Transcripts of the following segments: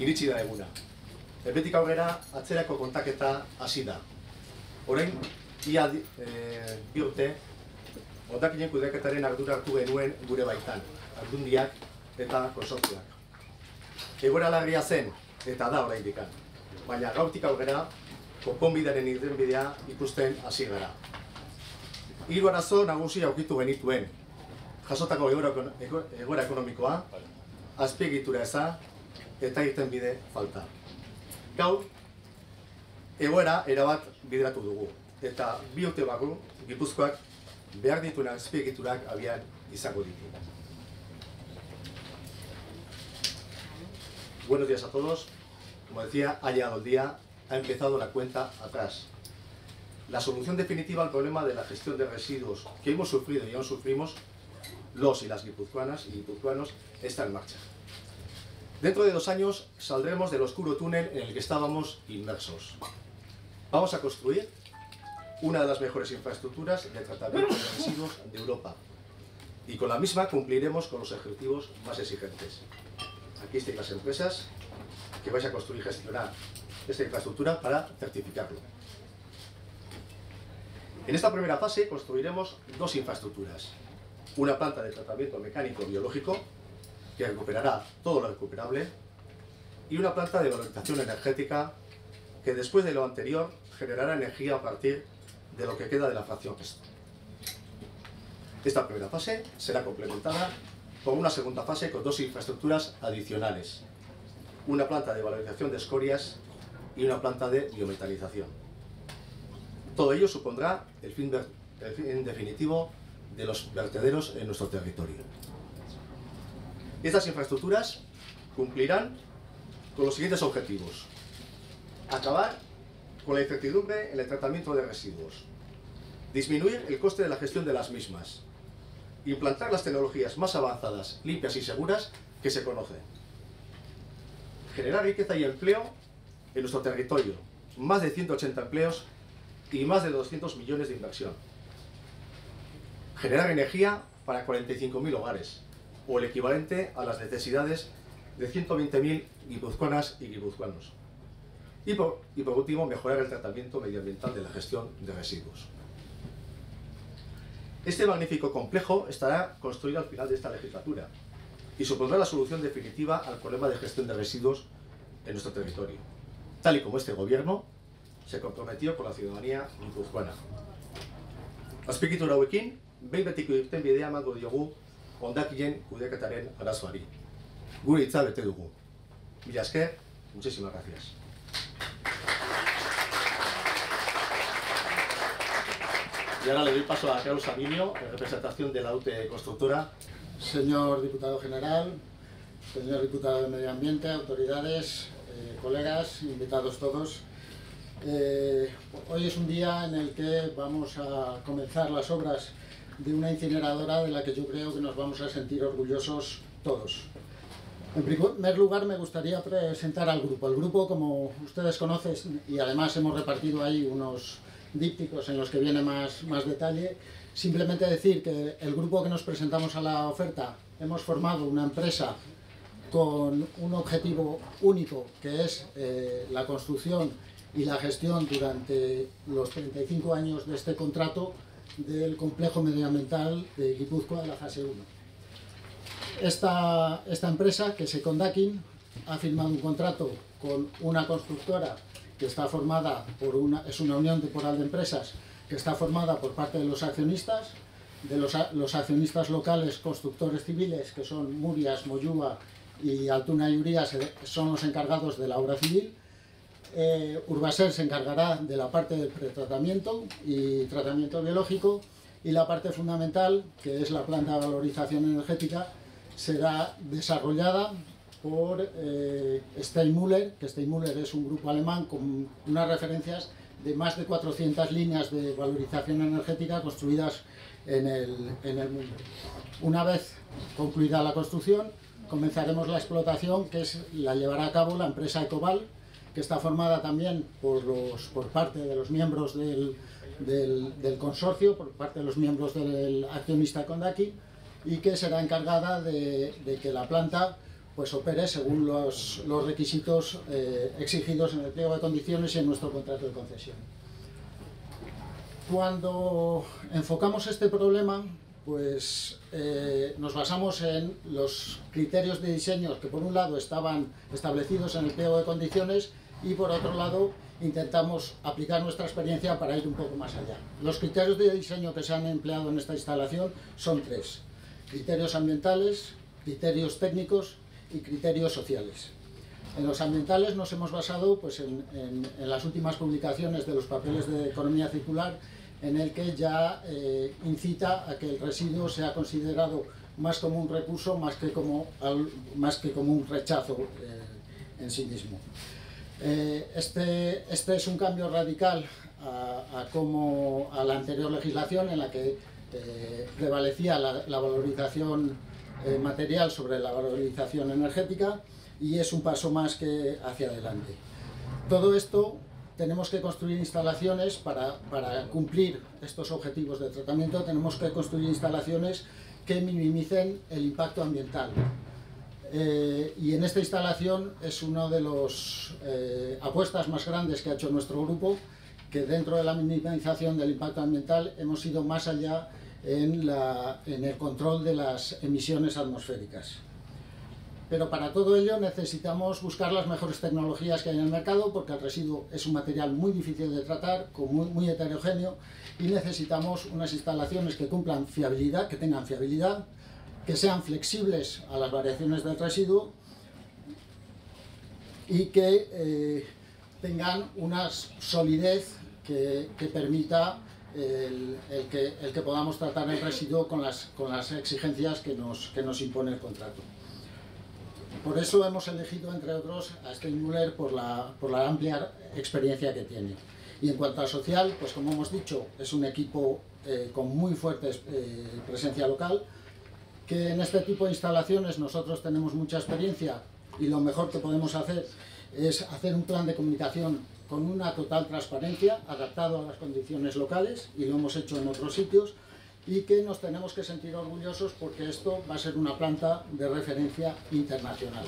iritsi da eguna. Betik aurrera atzerako kontaketa hasi da. Orain, ia bi urte, hondakinen kudeaketaren ardura hartu genuen gure baitan, aldundiak eta konsortzioak. Egoera larria zen, eta da oraindik, baina gaurtik aurrera, konponbidearen irtenbidea ikusten hasi gara. Hiru arazo nagusi aurkitu genituen: jasotako egoera ekonomikoa, azpiegitura eza eta irtenbide falta. Gaur, egoera erabat bideratu dugu, eta bi urte barru Gipuzkoak behar dituen azpiegiturak abian izango ditu. Buenos días a todos. Como decía, ha llegado el día, ha empezado la cuenta atrás. La solución definitiva al problema de la gestión de residuos que hemos sufrido y aún sufrimos los y las guipuzcoanas y guipuzcoanos está en marcha. Dentro de 2 años saldremos del oscuro túnel en el que estábamos inmersos. Vamos a construir una de las mejores infraestructuras de tratamiento de residuos de Europa, y con la misma cumpliremos con los objetivos más exigentes. Aquí están las empresas que vais a construir y gestionar esta infraestructura para certificarlo. En esta primera fase construiremos 2 infraestructuras: una planta de tratamiento mecánico biológico que recuperará todo lo recuperable, y una planta de valorización energética que, después de lo anterior, generará energía a partir de lo que queda de la fracción resto. Esta primera fase será complementada con una segunda fase con 2 infraestructuras adicionales: una planta de valorización de escorias y una planta de biometalización. Todo ello supondrá el fin definitivo de los vertederos en nuestro territorio. Estas infraestructuras cumplirán con los siguientes objetivos: acabar con la incertidumbre en el tratamiento de residuos, disminuir el coste de la gestión de las mismas, implantar las tecnologías más avanzadas, limpias y seguras que se conocen, generar riqueza y empleo en nuestro territorio, más de 180 empleos y más de 200 millones de inversión, generar energía para 45.000 hogares, o el equivalente a las necesidades de 120.000 guipuzcoanas y guipuzcoanos. Y por último, mejorar el tratamiento medioambiental de la gestión de residuos. Este magnífico complejo estará construido al final de esta legislatura y supondrá la solución definitiva al problema de gestión de residuos en nuestro territorio, tal y como este gobierno se comprometió con la ciudadanía guipuzcoana. Azpiegitura hauekin, behin betiko irtenbidea emango diogu hondakinen kudeaketaren arazoari. Gure hitza bete dugu. Mila esker, muchísimas gracias. Y ahora le doy paso a Carlos Savinio, en representación de la UTE Constructora. Señor diputado general, señor diputado de Medio Ambiente, autoridades, colegas, invitados todos. Hoy es un día en el que vamos a comenzar las obras de una incineradora de la que yo creo que nos vamos a sentir orgullosos todos. En primer lugar, me gustaría presentar al grupo. El grupo, como ustedes conocen, y además hemos repartido ahí unos dípticos en los que viene más detalle, simplemente decir que el grupo que nos presentamos a la oferta hemos formado una empresa con un objetivo único, que es la construcción y la gestión durante los 35 años de este contrato del complejo medioambiental de Guipúzcoa de la fase 1. Esta empresa, que es Econdakin, ha firmado un contrato con una constructora que está formada por es una unión temporal de empresas que está formada por parte de los accionistas, los accionistas locales constructores civiles, que son Murias, Moyúa y Altuna y Urías, son los encargados de la obra civil. Urbaser se encargará de la parte del pretratamiento y tratamiento biológico, y la parte fundamental, que es la planta de valorización energética, será desarrollada por Steinmüller, que Steinmüller es un grupo alemán con unas referencias de más de 400 líneas de valorización energética construidas en el mundo. Una vez concluida la construcción, comenzaremos la explotación, que la llevará a cabo la empresa Ecoval, que está formada también por parte de los miembros del consorcio, por parte de los miembros del accionista Econdakin, y que será encargada de que la planta pues opere según los requisitos exigidos en el pliego de condiciones y en nuestro contrato de concesión. Cuando enfocamos este problema, pues nos basamos en los criterios de diseño que por un lado estaban establecidos en el pliego de condiciones y por otro lado intentamos aplicar nuestra experiencia para ir un poco más allá. Los criterios de diseño que se han empleado en esta instalación son 3: criterios ambientales, criterios técnicos y criterios sociales. En los ambientales nos hemos basado pues, en las últimas publicaciones de los papeles de economía circular, en el que ya incita a que el residuo sea considerado más como un recurso más que como un rechazo en sí mismo. Este es un cambio radical a la anterior legislación, en la que prevalecía la valorización material sobre la valorización energética, y es un paso más que hacia adelante. Todo esto tenemos que construir instalaciones para cumplir estos objetivos de tratamiento. Tenemos que construir instalaciones que minimicen el impacto ambiental. Y en esta instalación es una de las apuestas más grandes que ha hecho nuestro grupo, que dentro de la minimización del impacto ambiental hemos ido más allá en el control de las emisiones atmosféricas. Pero para todo ello necesitamos buscar las mejores tecnologías que hay en el mercado, porque el residuo es un material muy difícil de tratar, muy heterogéneo, y necesitamos unas instalaciones que cumplan fiabilidad, que tengan fiabilidad, que sean flexibles a las variaciones del residuo y que tengan una solidez que permita el que podamos tratar el residuo con las exigencias que nos impone el contrato. Por eso hemos elegido, entre otros, a Steinmüller por la amplia experiencia que tiene. Y en cuanto a social, pues como hemos dicho, es un equipo con muy fuerte presencia local, que en este tipo de instalaciones nosotros tenemos mucha experiencia, y lo mejor que podemos hacer es hacer un plan de comunicación con una total transparencia, adaptado a las condiciones locales, y lo hemos hecho en otros sitios, y que nos tenemos que sentir orgullosos porque esto va a ser una planta de referencia internacional.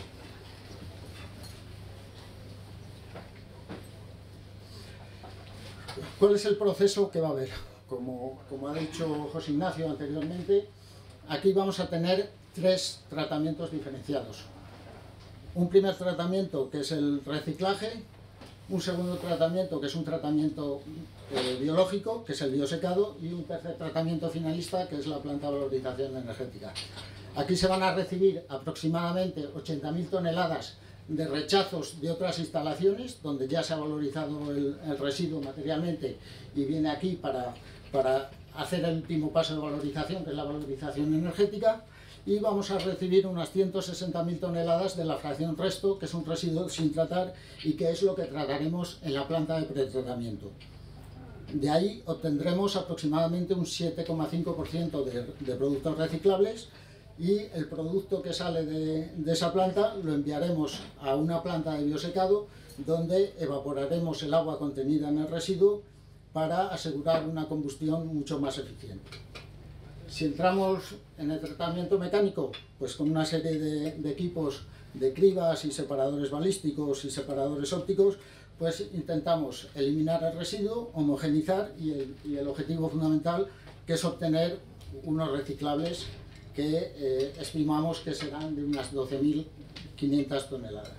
¿Cuál es el proceso que va a haber? Como ha dicho José Ignacio anteriormente, aquí vamos a tener 3 tratamientos diferenciados. Un primer tratamiento, que es el reciclaje; un segundo tratamiento, que es un tratamiento biológico, que es el biosecado; y un tercer tratamiento finalista, que es la planta de valorización energética. Aquí se van a recibir aproximadamente 80.000 toneladas de rechazos de otras instalaciones, donde ya se ha valorizado el residuo materialmente y viene aquí para hacer el último paso de valorización, que es la valorización energética. Y vamos a recibir unas 160.000 toneladas de la fracción resto, que es un residuo sin tratar y que es lo que trataremos en la planta de pretratamiento. De ahí obtendremos aproximadamente un 7,5% de productos reciclables, y el producto que sale de esa planta lo enviaremos a una planta de biosecado, donde evaporaremos el agua contenida en el residuo para asegurar una combustión mucho más eficiente. Si entramos en el tratamiento mecánico, pues con una serie de equipos de cribas y separadores balísticos y separadores ópticos, pues intentamos eliminar el residuo, homogeneizar, y el objetivo fundamental, que es obtener unos reciclables que estimamos que serán de unas 12.500 toneladas.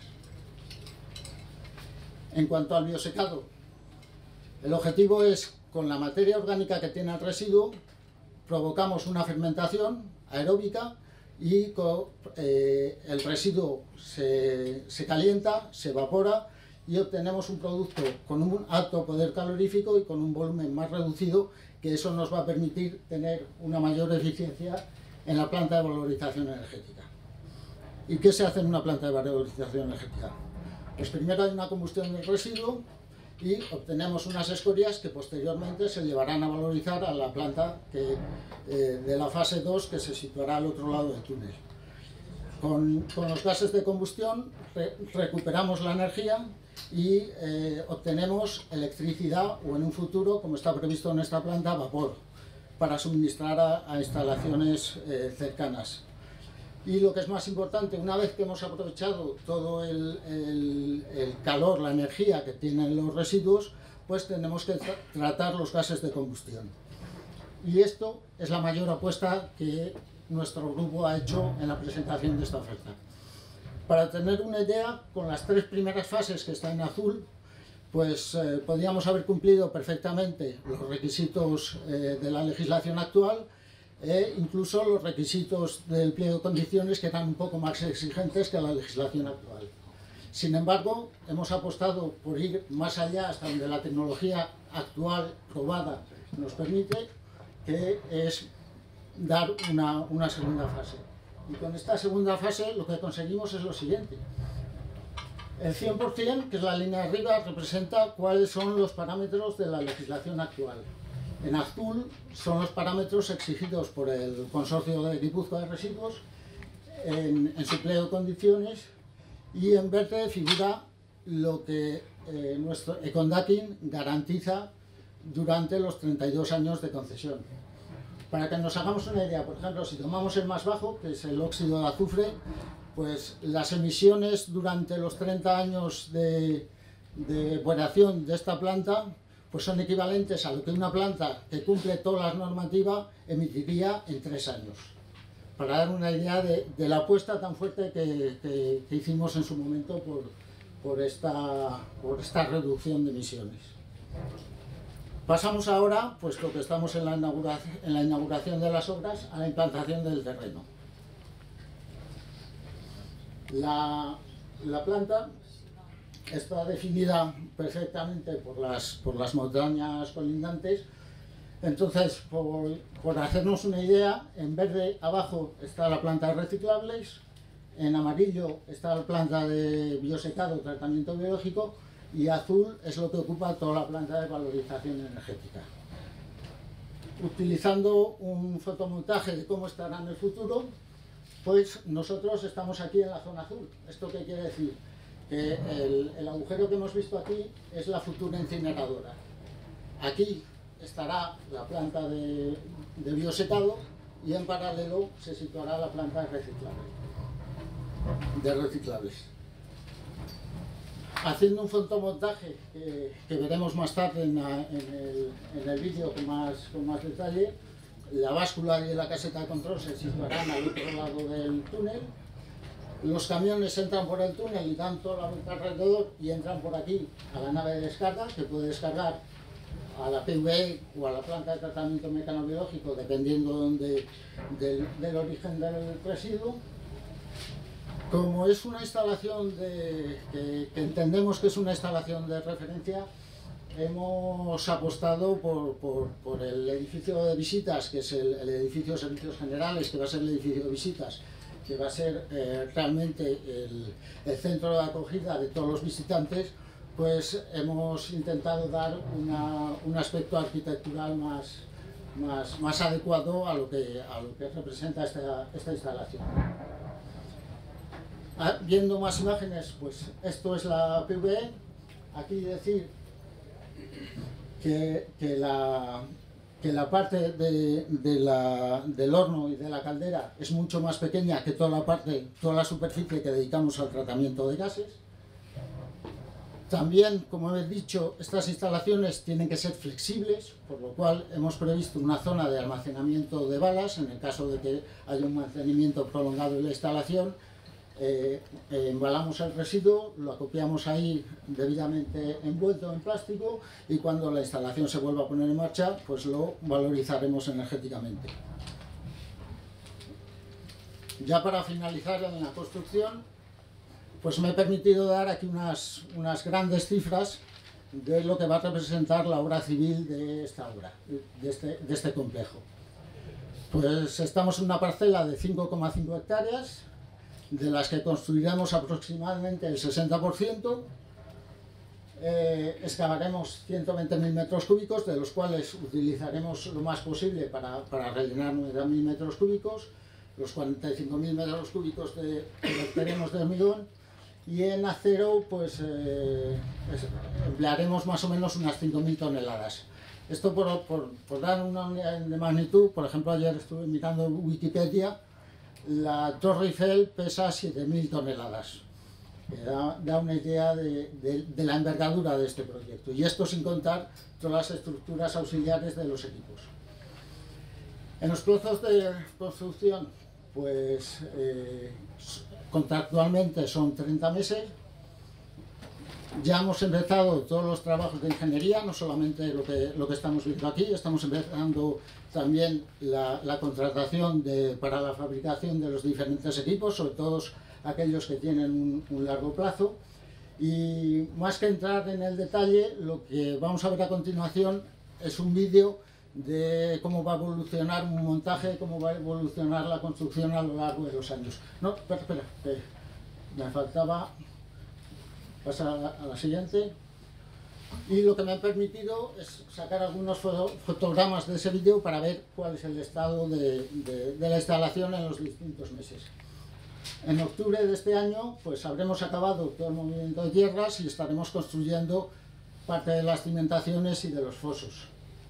En cuanto al biosecado, el objetivo es, con la materia orgánica que tiene el residuo, provocamos una fermentación aeróbica y el residuo se calienta, se evapora, y obtenemos un producto con un alto poder calorífico y con un volumen más reducido, que eso nos va a permitir tener una mayor eficiencia en la planta de valorización energética. ¿Y qué se hace en una planta de valorización energética? Pues primero hay una combustión del residuo y obtenemos unas escorias que posteriormente se llevarán a valorizar a la planta de la fase 2, que se situará al otro lado del túnel. Con los gases de combustión recuperamos la energía y obtenemos electricidad, o en un futuro, como está previsto en esta planta, vapor, para suministrar a instalaciones cercanas. Y lo que es más importante, una vez que hemos aprovechado todo el calor, la energía que tienen los residuos, pues tenemos que tratar los gases de combustión. Y esto es la mayor apuesta que nuestro grupo ha hecho en la presentación de esta oferta. Para tener una idea, con las 3 primeras fases que están en azul, pues podríamos haber cumplido perfectamente los requisitos de la legislación actual, incluso los requisitos del pliego de condiciones, que eran un poco más exigentes que la legislación actual. Sin embargo, hemos apostado por ir más allá, hasta donde la tecnología actual probada nos permite, que es dar una segunda fase. Y con esta segunda fase lo que conseguimos es lo siguiente. El 100%, que es la línea de arriba, representa cuáles son los parámetros de la legislación actual. En azul son los parámetros exigidos por el Consorcio de Guipúzcoa de Residuos en su pliego de condiciones, y en verde figura lo que nuestro Econdakin garantiza durante los 32 años de concesión. Para que nos hagamos una idea, por ejemplo, si tomamos el más bajo, que es el óxido de azufre, pues las emisiones durante los 30 años de operación de esta planta pues son equivalentes a lo que una planta que cumple todas las normativas emitiría en 3 años. Para dar una idea de la apuesta tan fuerte que hicimos en su momento por esta reducción de emisiones. Pasamos ahora, puesto que estamos en la inauguración de las obras, a la implantación del terreno. La planta está definida perfectamente por las montañas colindantes. Entonces, por hacernos una idea, en verde abajo está la planta de reciclables, en amarillo está la planta de biosecado, tratamiento biológico, y azul es lo que ocupa toda la planta de valorización energética. Utilizando un fotomontaje de cómo estará en el futuro, pues nosotros estamos aquí en la zona azul. ¿Esto qué quiere decir? Que el agujero que hemos visto aquí es la futura incineradora. Aquí estará la planta de biosecado y en paralelo se situará la planta de reciclables. Haciendo un fotomontaje que veremos más tarde en el vídeo con más detalle, la báscula y la caseta de control se situarán al otro lado del túnel. Los camiones entran por el túnel y dan toda la vuelta alrededor y entran por aquí a la nave de descarga, que puede descargar a la PVE o a la planta de tratamiento mecanobiológico, dependiendo del origen del residuo. Como es una instalación que entendemos que es una instalación de referencia, hemos apostado por el edificio de visitas, que es el edificio de servicios generales, que va a ser el edificio de visitas, que va a ser realmente el centro de acogida de todos los visitantes. Pues hemos intentado dar un aspecto arquitectural más adecuado a lo que representa esta instalación. Viendo más imágenes, pues esto es la PVE. Aquí decir que la parte del horno y de la caldera es mucho más pequeña que toda la superficie que dedicamos al tratamiento de gases. También, como he dicho, estas instalaciones tienen que ser flexibles, por lo cual hemos previsto una zona de almacenamiento de balas en el caso de que haya un mantenimiento prolongado de la instalación. Embalamos el residuo, lo acopiamos ahí debidamente envuelto en plástico y cuando la instalación se vuelva a poner en marcha, pues lo valorizaremos energéticamente. Ya para finalizar en la construcción, pues me he permitido dar aquí unas grandes cifras de lo que va a representar la obra civil de esta obra, de este complejo. Pues estamos en una parcela de 5,5 hectáreas, de las que construiremos aproximadamente el 60%, excavaremos 120.000 metros cúbicos, de los cuales utilizaremos lo más posible para rellenar 9.000 metros cúbicos, los 45.000 metros cúbicos que verteremos de hormigón, y en acero pues emplearemos más o menos unas 5.000 toneladas. Esto por dar una unidad de magnitud. Por ejemplo, ayer estuve mirando Wikipedia la Torre Eiffel pesa 7.000 toneladas. Da una idea de la envergadura de este proyecto. Y esto sin contar todas las estructuras auxiliares de los equipos. En los plazos de construcción, pues contractualmente son 30 meses. Ya hemos empezado todos los trabajos de ingeniería, no solamente lo que estamos viendo aquí, estamos empezando también la contratación para la fabricación de los diferentes equipos, sobre todo aquellos que tienen un largo plazo. Y más que entrar en el detalle, lo que vamos a ver a continuación es un vídeo de cómo va a evolucionar un montaje, cómo va a evolucionar la construcción a lo largo de los años. No, espera, me faltaba pasar a la siguiente. Y lo que me ha permitido es sacar algunos fotogramas de ese vídeo para ver cuál es el estado de la instalación en los distintos meses. En octubre de este año pues habremos acabado todo el movimiento de tierras y estaremos construyendo parte de las cimentaciones y de los fosos.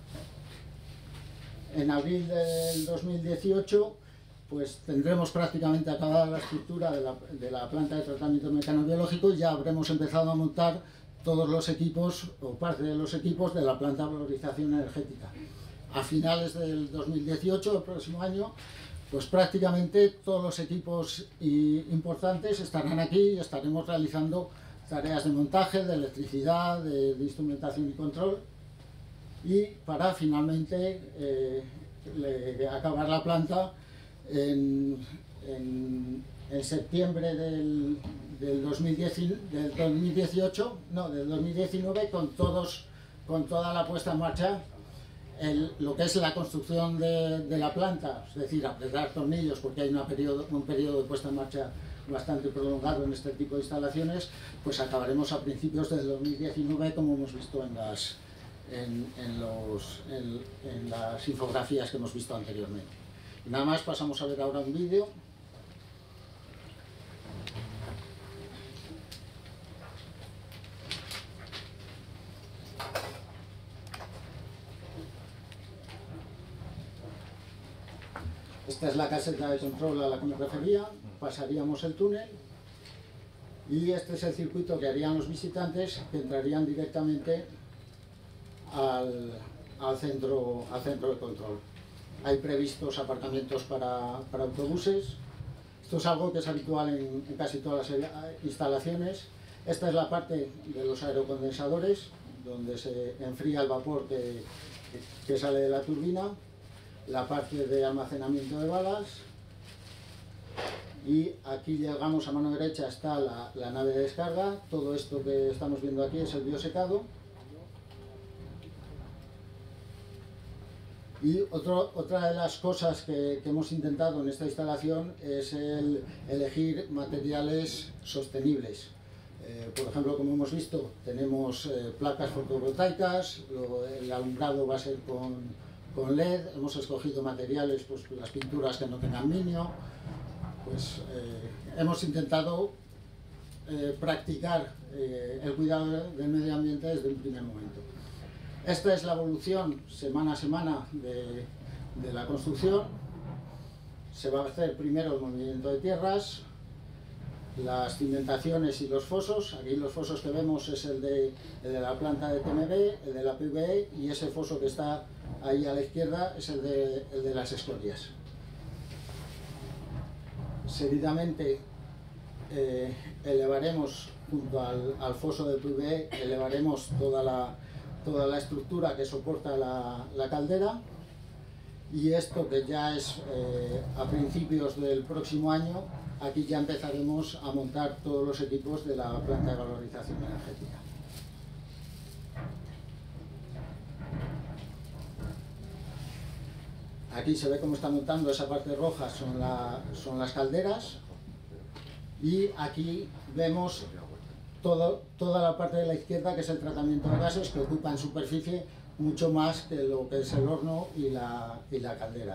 En abril del 2018 pues tendremos prácticamente acabada la estructura de la planta de tratamiento mecanobiológico y ya habremos empezado a montar todos los equipos o parte de los equipos de la planta de valorización energética. A finales del 2018, el próximo año, pues prácticamente todos los equipos importantes estarán aquí y estaremos realizando tareas de montaje, de electricidad, de instrumentación y control, y para finalmente acabar la planta en septiembre del 2019 con toda la puesta en marcha, lo que es la construcción de la planta, es decir, apretar tornillos, porque hay un periodo de puesta en marcha bastante prolongado en este tipo de instalaciones, pues acabaremos a principios del 2019, como hemos visto en las infografías que hemos visto anteriormente. Y nada más, pasamos a ver ahora un vídeo. Esta es la caseta de control a la que me refería. Pasaríamos el túnel y este es el circuito que harían los visitantes, que entrarían directamente al centro de control. Hay previstos aparcamientos para autobuses. Esto es algo que es habitual en casi todas las instalaciones. Esta es la parte de los aerocondensadores, donde se enfría el vapor que sale de la turbina. La parte de almacenamiento de balas, y aquí llegamos a mano derecha, está la nave de descarga. Todo esto que estamos viendo aquí es el biosecado. Y otra de las cosas que hemos intentado en esta instalación es el elegir materiales sostenibles. Por ejemplo, como hemos visto, tenemos placas fotovoltaicas, el alumbrado va a ser con LED, hemos escogido materiales, pues las pinturas que no tengan minio, pues hemos intentado practicar el cuidado del medio ambiente desde un primer momento. Esta es la evolución semana a semana de la construcción. Se va a hacer primero el movimiento de tierras, las cimentaciones y los fosos. Aquí los fosos que vemos es el de la planta de TMB, el de la PVE, y ese foso que está ahí a la izquierda es el de las escorias. Seguidamente elevaremos, junto al foso de PVE, elevaremos toda la estructura que soporta la caldera, y esto, que ya es a principios del próximo año, aquí ya empezaremos a montar todos los equipos de la planta de valorización energética. Aquí se ve cómo está montando esa parte roja, son las calderas, y aquí vemos toda la parte de la izquierda, que es el tratamiento de gases, que ocupa en superficie mucho más que lo que es el horno y la caldera.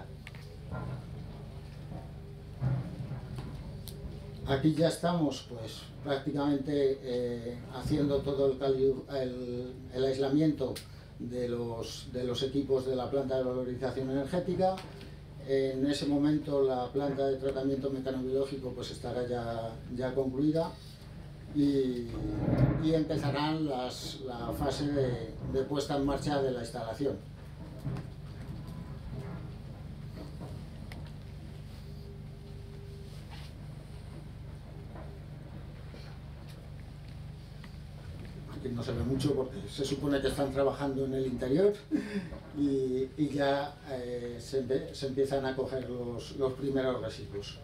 Aquí ya estamos pues prácticamente haciendo todo el aislamiento de los equipos de la planta de valorización energética. En ese momento la planta de tratamiento mecanobiológico pues estará ya concluida y empezarán la fase de puesta en marcha de la instalación. Aquí no se ve mucho porque se supone que están trabajando en el interior y ya se empiezan a coger los primeros residuos.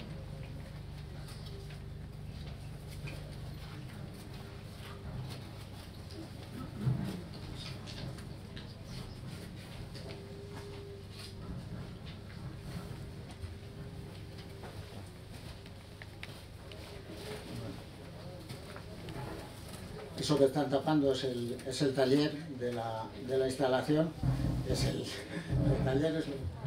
Eso que están tapando es el taller de la instalación, el taller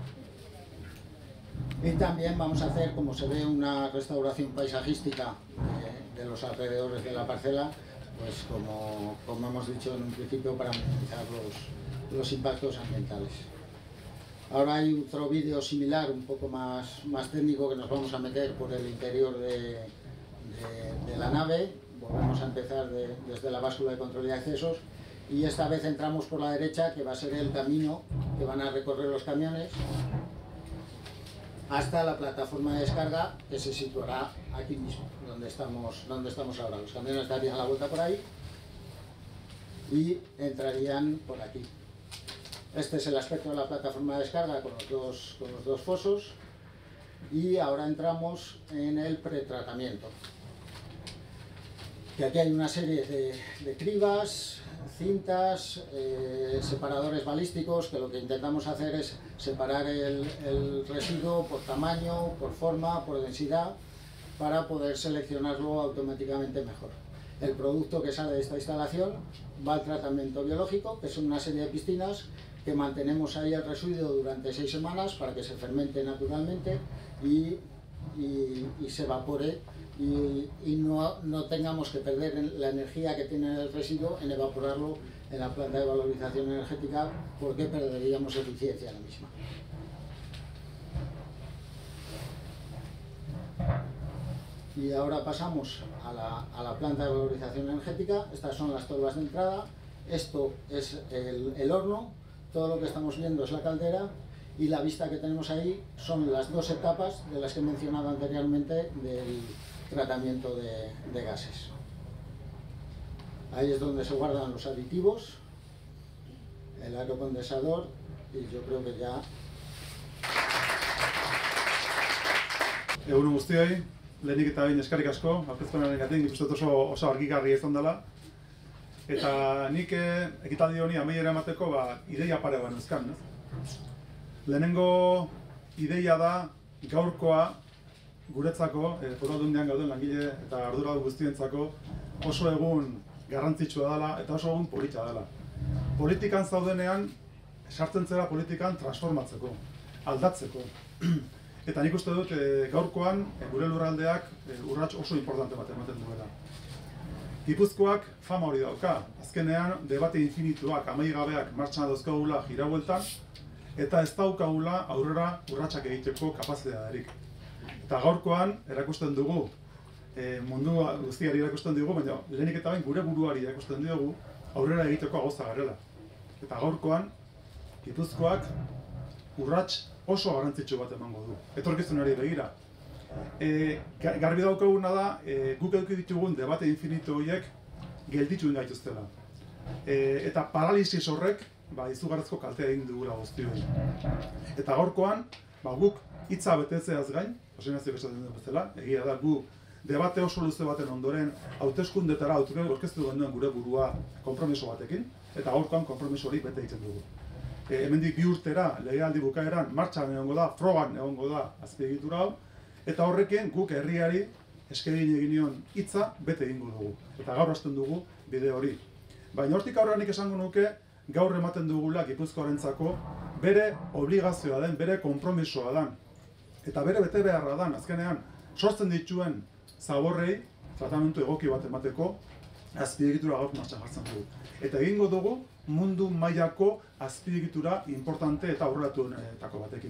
y también vamos a hacer, como se ve, una restauración paisajística de los alrededores de la parcela, pues como hemos dicho en un principio, para minimizar los impactos ambientales. Ahora hay otro vídeo similar, un poco más técnico, que nos vamos a meter por el interior de la nave. Volvemos a empezar desde la báscula de control y accesos y esta vez entramos por la derecha, que va a ser el camino que van a recorrer los camiones hasta la plataforma de descarga, que se situará aquí mismo, donde estamos ahora. Los camiones darían la vuelta por ahí y entrarían por aquí. Este es el aspecto de la plataforma de descarga con los dos fosos y ahora entramos en el pretratamiento. Que aquí hay una serie de cribas, cintas, separadores balísticos, que lo que intentamos hacer es separar el residuo por tamaño, por forma, por densidad, para poder seleccionarlo automáticamente mejor. El producto que sale de esta instalación va al tratamiento biológico, que son una serie de piscinas que mantenemos ahí el residuo durante 6 semanas para que se fermente naturalmente y se evapore y no tengamos que perder la energía que tiene el residuo en evaporarlo en la planta de valorización energética, porque perderíamos eficiencia en la misma. Y ahora pasamos a la planta de valorización energética. Estas son las tolvas de entrada, esto es el horno, todo lo que estamos viendo es la caldera y la vista que tenemos ahí son las 2 etapas de las que he mencionado anteriormente del tratamiento de gases. Ahí es donde se guardan los aditivos, el aerocondensador y yo creo que ya... Egun guztioi, lehenik eta behin eskerrik asko, aurkezpenarengatik, nik uste dut oso argigarria izan dela. Eta nik ekitaldi honi amaiera emateko ideia pare bat neuzkan. Lehenengo ideia da gaurkoa guretzako, Foru Aldundian gauden langile eta arduradun guztientzako oso egun garrantzitsua dela eta oso egun polita dela. Politikan zaudenean, sartzen zera politikan transformatzeko, aldatzeko. Eta nik uste dut gaurkoan gure lurraldeak urrats oso importante bat ematen duela. Gipuzkoak fama hori dauka, azkenean debate infinituak, amaigabeak martxan dauzkagula jirabueltan, eta ez daukagula aurrera urratsak egiteko kapazitaterik. Eta gaurkoan erakusten dugu, mundu guztiari erakusten dugu, baina lehenik eta behin gure buruari erakusten diogu aurrera egiteko gauza garela. Eta gaurkoan, Gipuzkoak urrats oso garrantzitsu bat emango du, etorkizunari begira. Garbi daukaguna da, guk eduki ditugun debate infinitu horiek gelditu gaituztela. Eta paralisis horrek izugarrizko kaltea egin dugula guztioi. Eta gaurkoan, guk hitza betetzeaz gain, Osinazioak esaten duen bezala, egia da gu debate oso luze baten ondoren hauteskundetara aurkeztu genuen gure burua konpromiso batekin, eta gaurkoan konpromiso hori bete egiten dugu. Hemendik 2 urtera, legealdi bukaeran, martxan egongo da, frogan egongo da azpiegitura hau, eta horrekin guk herriari eskegin egin nion hitza bete egingo dugu. Eta gaur hasten dugu bide hori. Baina hortik aurrean nik esango nuke, gaur ematen dugula Gipuzkoarentzako bere obligazioa den, bere konpromisoa den. Eta bere bete beharra den, azkenean, sortzen dituen zaborrei, tratamentu egoki bat emateko, azpiegitura gaur martxan jartzen dugu. Eta egingo dugu mundu mailako azpiegitura importante eta aurreratuenetako batekin.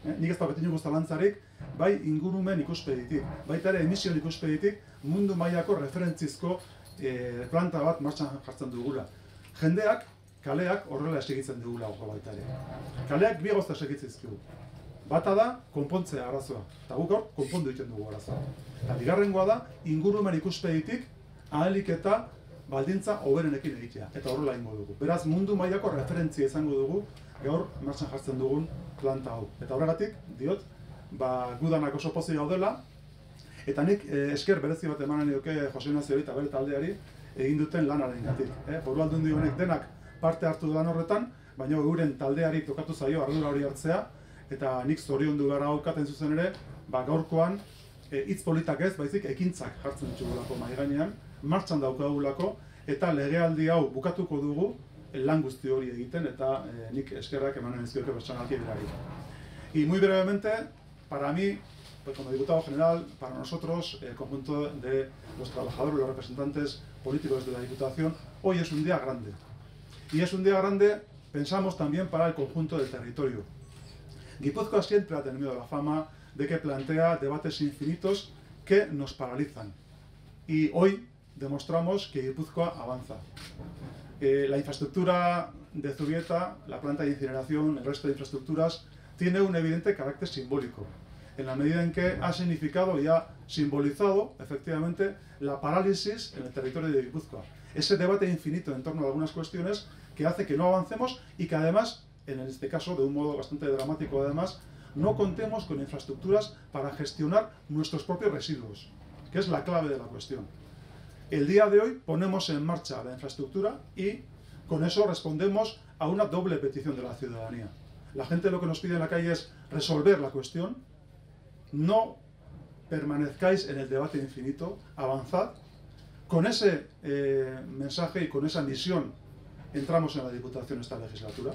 Nik ez daukat inongo zalantzarik, bai ingurumen ikuspegitik, baita ere emisioen ikuspegitik mundu mailako referentzizko planta bat martxan jartzen dugula. Jendeak, kaleak horrela esegitzen dugula baita ere. Kaleak bi gauza esegitzizkigu. Bata da, konpontzea arazoa, eta guk hor, konpondu egiten dugu arazoa. Eta bigarrengoa da, ingurumen ikuspegitik ahalik eta baldintza hoberenekin egitea, eta horrela ingo dugu. Beraz, mundu mailako referentzia izango dugu, gaur martxan jartzen dugun planta hau. Eta horregatik, diot, gudanak oso pozik gaudela, eta nik esker berezi bat emanen nioke Jose Ignaziori eta bere taldeari egin duten lanarengatik. Foru Aldundi honek denak parte hartu lan horretan, baina euren taldeari tokatu zaio ardura hori hartzea, eta nik zoriondu gara daukaten zuzen ere, gaurkoan hitz politak ez, baizik ekintzak jartzen ditugulako mahai gainean, martxan daukagulako, eta legealdi hau bukatuko dugu lan guzti hori egiten, eta nik eskerrak emanen ezkioke pertsonalki berari. Y muy brevemente, para mí, pues como diputado general, para nosotros, el conjunto de los trabajadores, los representantes políticos de la Diputación, hoy es un día grande. Y es un día grande, pensamos también para el conjunto del territorio. Guipúzcoa siempre ha tenido la fama de que plantea debates infinitos que nos paralizan. Y hoy demostramos que Guipúzcoa avanza. La infraestructura de Zubieta, la planta de incineración, el resto de infraestructuras, tiene un evidente carácter simbólico, en la medida en que ha significado y ha simbolizado, efectivamente, la parálisis en el territorio de Guipúzcoa. Ese debate infinito en torno a algunas cuestiones que hace que no avancemos y que además, en este caso de un modo bastante dramático además, no contemos con infraestructuras para gestionar nuestros propios residuos, que es la clave de la cuestión. El día de hoy ponemos en marcha la infraestructura y con eso respondemos a una doble petición de la ciudadanía. La gente lo que nos pide en la calle es resolver la cuestión, no permanezcáis en el debate infinito, avanzad. Con ese mensaje y con esa misión entramos en la Diputación esta legislatura.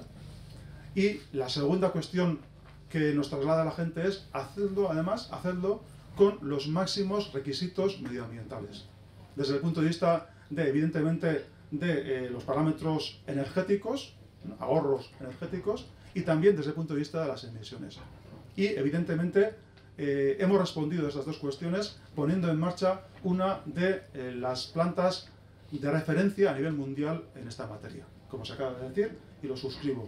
Y la segunda cuestión que nos traslada la gente es hacerlo, además, hacerlo con los máximos requisitos medioambientales. Desde el punto de vista de, evidentemente, de los parámetros energéticos, ahorros energéticos, y también desde el punto de vista de las emisiones. Y, evidentemente, hemos respondido a estas dos cuestiones poniendo en marcha una de las plantas de referencia a nivel mundial en esta materia, como se acaba de decir, y lo suscribo.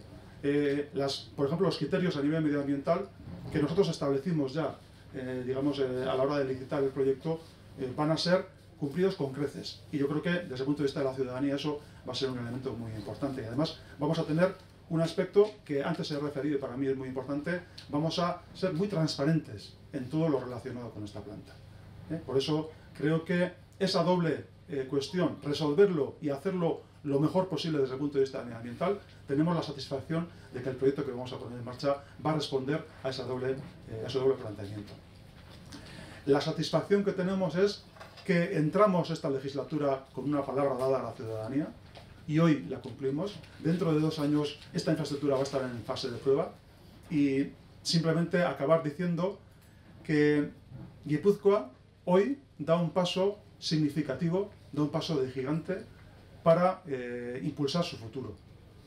Por ejemplo, los criterios a nivel medioambiental que nosotros establecimos ya, digamos, a la hora de licitar el proyecto, van a ser cumplidos con creces. Y yo creo que, desde el punto de vista de la ciudadanía, eso va a ser un elemento muy importante. Y además, vamos a tener un aspecto que antes he referido y para mí es muy importante: vamos a ser muy transparentes en todo lo relacionado con esta planta. Por eso creo que esa doble cuestión, resolverlo y hacerlo lo mejor posible desde el punto de vista medioambiental, tenemos la satisfacción de que el proyecto que vamos a poner en marcha va a responder a ese doble planteamiento. La satisfacción que tenemos es que entramos esta legislatura con una palabra dada a la ciudadanía, y hoy la cumplimos. Dentro de 2 años esta infraestructura va a estar en fase de prueba, y simplemente acabar diciendo que Guipúzcoa hoy da un paso significativo, da un paso de gigante para impulsar su futuro.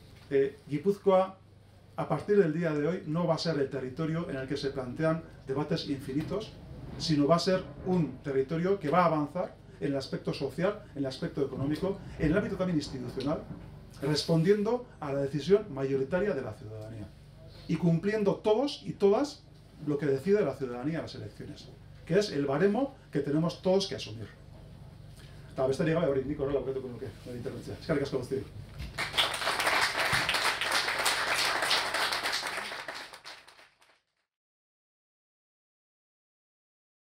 Guipúzcoa, a partir del día de hoy, no va a ser el territorio en el que se plantean debates infinitos, sino va a ser un territorio que va a avanzar en el aspecto social, en el aspecto económico, en el ámbito también institucional, respondiendo a la decisión mayoritaria de la ciudadanía y cumpliendo todos y todas lo que decide la ciudadanía en las elecciones, que es el baremo que tenemos todos que asumir. Eta besterik gabe hori nik horrela bukatuko nuke nire interbentzioa. Eskerrik asko guztioi.